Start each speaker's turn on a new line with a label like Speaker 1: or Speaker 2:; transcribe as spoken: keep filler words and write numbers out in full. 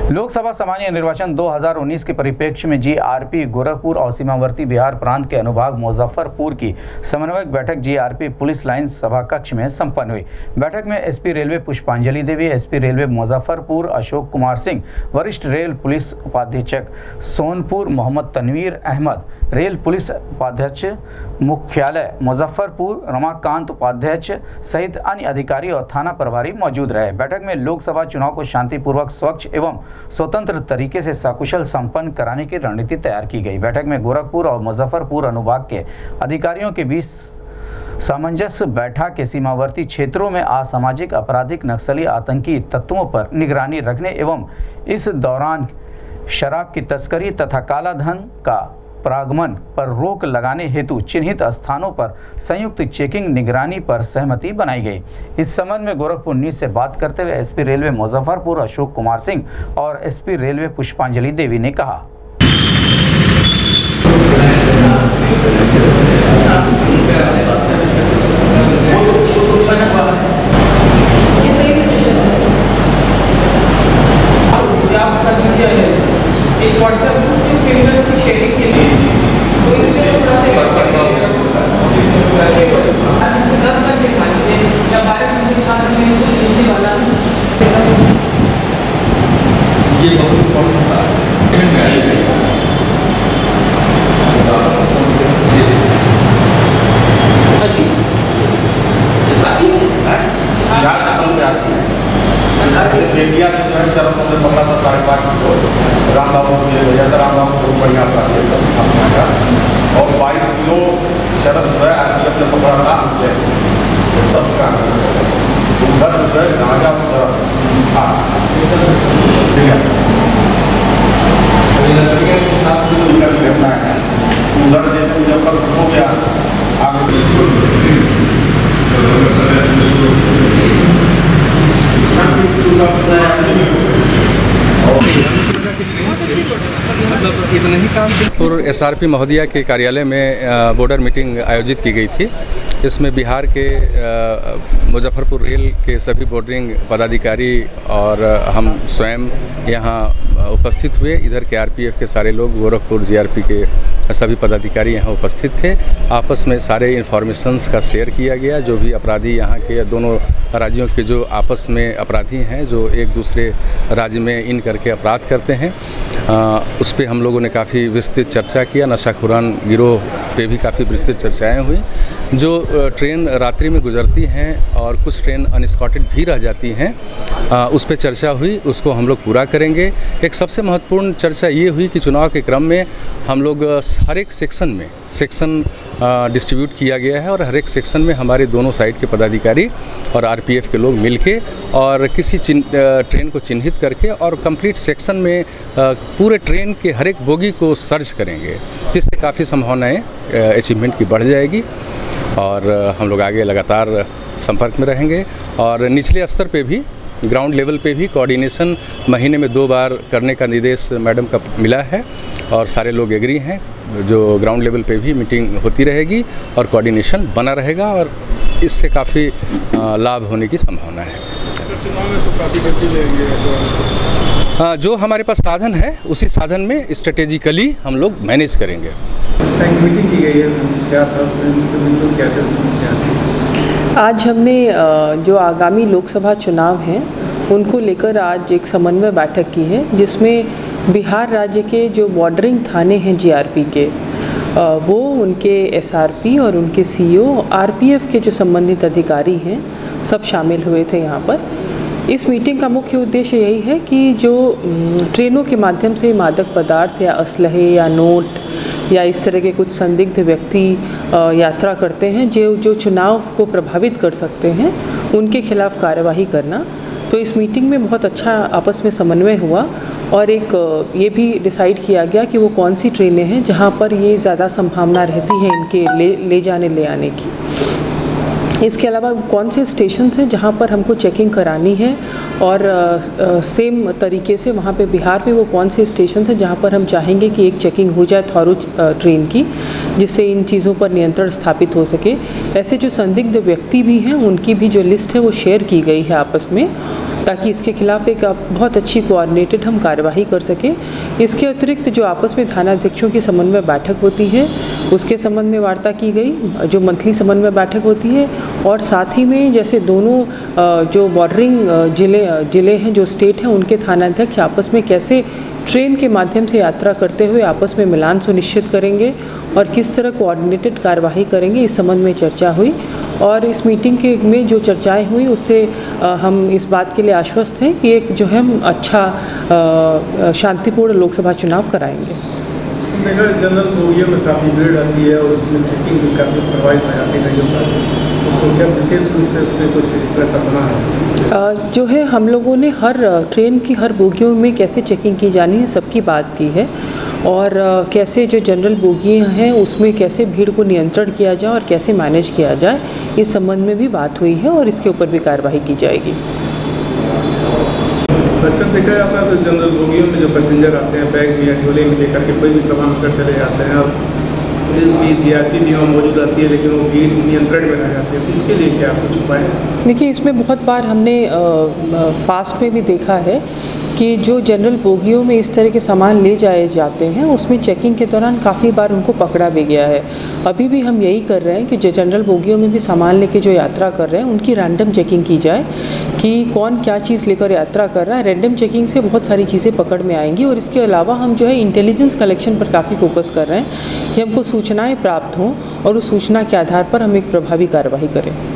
Speaker 1: लोकसभा सामान्य निर्वाचन दो हज़ार उन्नीस के परिप्रेक्ष्य में जीआरपी गोरखपुर और सीमावर्ती बिहार प्रांत के अनुभाग मुजफ्फरपुर की समन्वयक बैठक जीआरपी पुलिस लाइन सभा कक्ष में संपन्न हुई। बैठक में SP railway Pushpanjali Devi, SP railway Muzaffarpur Ashok Kumar Singh, वरिष्ठ रेल पुलिस उपाधीक्षक सोनपुर मोहम्मद तनवीर अहमद, रेल पुलिस उपाध्यक्ष मुख्यालय मुजफ्फरपुर रमाकांत उपाध्यक्ष सहित अन्य अधिकारी और थाना प्रभारी मौजूद रहे। बैठक में लोकसभा चुनाव को शांतिपूर्वक, स्वच्छ एवं स्वतंत्र तरीके से सकुशल संपन्न कराने की रणनीति तैयार की गई। बैठक में गोरखपुर और मुजफ्फरपुर अनुभाग के अधिकारियों के बीच सामंजस्य बैठा के सीमावर्ती क्षेत्रों में असामाजिक, आपराधिक, नक्सली, आतंकी तत्वों पर निगरानी रखने एवं इस दौरान शराब की तस्करी तथा काला धन का प्रागमन पर रोक लगाने हेतु चिन्हित स्थानों पर संयुक्त चेकिंग निगरानी पर सहमति बनाई गई। इस संबंध में गोरखपुर न्यूज से बात करते हुए एसपी रेलवे मुजफ्फरपुर अशोक कुमार सिंह और एसपी रेलवे पुष्पांजलि देवी ने कहा।
Speaker 2: एक व्हाट्सएप ग्रुप जो क्रिमिनल्स की शेयरिंग के लिए तो इसमें दस लाख के खाते या बारह लाख के खाते में इसको बेचने वाला ये बहुत इम्पोर्टेंट था।
Speaker 3: इंडिया से जो है चरस हमने पकड़ा था साढ़े पाँच किलो राम बाबू को ले गया था। राम बाबू को बढ़िया अपराध है सब अपना का और बाईस किलो चरस जो है आरपीएफ ने पकड़ा था हमसे तो सबका उधर जो है गांजा और सात किलोमीटर घटना है। उधर जैसे मुजफ्फरपुर हो गया आगे
Speaker 4: और एसआरपी महोदया के कार्यालय में बॉर्डर मीटिंग आयोजित की गई थी। इसमें बिहार के मुजफ्फरपुर रेल के सभी बॉर्डरिंग पदाधिकारी और हम स्वयं यहाँ उपस्थित हुए। इधर के आरपीएफ के सारे लोग, गोरखपुर जीआरपी के सभी पदाधिकारी यहाँ उपस्थित थे। आपस में सारे इन्फॉर्मेशंस का शेयर किया गया। जो भी अपराधी यहाँ के दोनों राज्यों के जो आपस में अपराधी हैं, जो एक दूसरे राज्य में इन करके अपराध करते हैं, आ, उस पर हम लोगों ने काफ़ी विस्तृत चर्चा किया। नशाखुरान गिरोह पे भी काफ़ी विस्तृत चर्चाएँ हुई। जो ट्रेन रात्रि में गुजरती हैं और कुछ ट्रेन अनस्कॉटेड भी रह जाती हैं, आ, उस पर चर्चा हुई। उसको हम लोग पूरा करेंगे। एक सबसे महत्वपूर्ण चर्चा ये हुई कि चुनाव के क्रम में हम लोग हर एक सेक्शन में सेक्शन डिस्ट्रीब्यूट किया गया है और हर एक सेक्शन में हमारे दोनों साइड के पदाधिकारी और आरपीएफ के लोग मिलके और किसी ट्रेन को चिन्हित करके और कंप्लीट सेक्शन में आ, पूरे ट्रेन के हर एक बोगी को सर्च करेंगे, जिससे काफ़ी संभावनाएं अचीवमेंट की बढ़ जाएगी। और हम लोग आगे लगातार संपर्क में रहेंगे और निचले स्तर पे भी, ग्राउंड लेवल पे भी कोऑर्डिनेशन महीने में दो बार करने का निर्देश मैडम का मिला है और सारे लोग एग्री हैं। जो ग्राउंड लेवल पे भी मीटिंग होती रहेगी और कोऑर्डिनेशन बना रहेगा और इससे काफ़ी लाभ होने की संभावना है।
Speaker 5: चुनाव में तो काफ़ी गति लेंगे
Speaker 4: हाँ, जो हमारे पास साधन है उसी साधन में स्ट्रेटेजिकली हम लोग मैनेज करेंगे।
Speaker 5: मीटिंग की गई है, क्या था उसमें, क्या क्या
Speaker 6: आज हमने जो आगामी लोकसभा चुनाव हैं उनको लेकर आज एक समन्वय बैठक की है, जिसमें बिहार राज्य के जो बॉर्डरिंग थाने हैं जीआरपी के, वो उनके एसआरपी और उनके सीईओ, आरपीएफ के जो संबंधित अधिकारी हैं, सब शामिल हुए थे यहाँ पर। इस मीटिंग का मुख्य उद्देश्य यही है कि जो ट्रेनों के माध्यम से मादक पदार्थ या असलहे या नोट या इस तरह के कुछ संदिग्ध व्यक्ति यात्रा करते हैं जो जो चुनाव को प्रभावित कर सकते हैं, उनके खिलाफ कार्यवाही करना। तो इस मीटिंग में बहुत अच्छा आपस में समन्वय हुआ और एक ये भी डिसाइड किया गया कि वो कौन सी ट्रेनें हैं जहाँ पर ये ज़्यादा संभावना रहती है इनके ले ले जाने ले आने की। इसके अलावा कौन से स्टेशन हैं जहाँ पर हमको चेकिंग करानी है और आ, आ, सेम तरीके से वहाँ पे बिहार में वो कौन से स्टेशन हैं जहाँ पर हम चाहेंगे कि एक चेकिंग हो जाए थॉरो ट्रेन की, जिससे इन चीज़ों पर नियंत्रण स्थापित हो सके। ऐसे जो संदिग्ध व्यक्ति भी हैं उनकी भी जो लिस्ट है वो शेयर की गई है आपस में, ताकि इसके खिलाफ एक बहुत अच्छी कोऑर्डिनेटेड हम कार्यवाही कर सकें। इसके अतिरिक्त जो आपस में थानाध्यक्षों की समन्वय बैठक होती है उसके संबंध में वार्ता की गई, जो मंथली समन्वय बैठक होती है, और साथ ही में जैसे दोनों जो बॉर्डरिंग जिले जिले हैं, जो स्टेट हैं, उनके थानाध्यक्ष आपस में कैसे ट्रेन के माध्यम से यात्रा करते हुए आपस में मिलान सुनिश्चित करेंगे और किस तरह कोऑर्डिनेटेड कार्यवाही करेंगे, इस संबंध में चर्चा हुई। और इस मीटिंग के में जो चर्चाएं हुई उससे हम इस बात के लिए आश्वस्त हैं कि एक जो है हम अच्छा शांतिपूर्ण लोकसभा चुनाव कराएंगे।
Speaker 5: देखा जनरल बोगियों में काफ़ी भीड़ आती है और उसमें चेकिंग भी काफ़ी प्रभावित हो जाती है, उसको क्या विशेष रूप से उसमें कुछ इस तरह का बना है?
Speaker 6: जो है हम लोगों ने हर ट्रेन की हर बोगियों में कैसे चेकिंग की जानी है सबकी बात की है, और कैसे जो जनरल बोगियाँ हैं उसमें कैसे भीड़ को नियंत्रण किया जाए और कैसे मैनेज किया जाए, इस संबंध में भी बात हुई है और इसके ऊपर भी कार्रवाई की जाएगी।
Speaker 5: अक्सर देखा है आपका, तो जनरल बोगियों में जो पैसेंजर आते हैं बैग में या झोले में लेकर के कोई भी सामान कर चले जाते हैं, और पुलिस भी जीआरपी भी वहाँ मौजूद रहती है लेकिन वो भीड़ नियंत्रण में रह जाती है, तो इसके लिए क्या कुछ उपाय है?
Speaker 6: देखिए, इसमें बहुत बार हमने पास्ट में भी देखा है कि जो जनरल बोगियों में इस तरह के सामान ले जाए जाते हैं उसमें चेकिंग के दौरान काफ़ी बार उनको पकड़ा भी गया है। अभी भी हम यही कर रहे हैं कि जो जनरल बोगियों में भी सामान लेके जो यात्रा कर रहे हैं उनकी रैंडम चेकिंग की जाए कि कौन क्या चीज़ लेकर यात्रा कर रहा है। रैंडम चेकिंग से बहुत सारी चीज़ें पकड़ में आएंगी, और इसके अलावा हम जो है इंटेलिजेंस कलेक्शन पर काफ़ी फोकस कर रहे हैं कि हमको सूचनाएँ प्राप्त हों और उस सूचना के आधार पर हम एक प्रभावी कार्रवाई करें।